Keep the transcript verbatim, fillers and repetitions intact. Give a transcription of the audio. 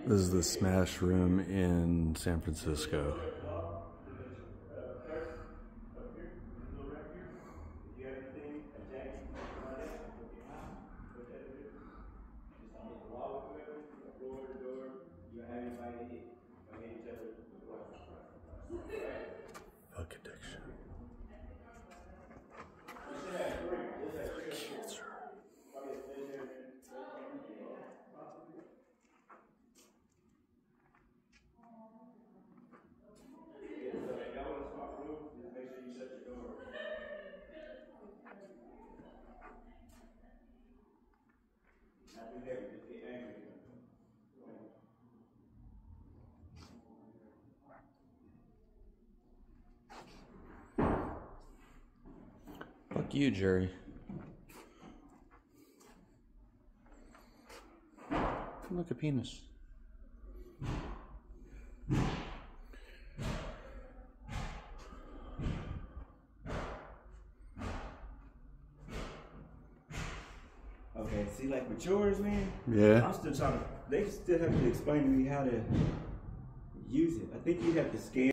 This is the Smash Room in San Francisco. Fuck addiction. Fuck you, Jerry. Look at penis. Okay, see, like with yours, man. Yeah. I'm still trying to. They still have to explain to me how to use it. I think you have to scan.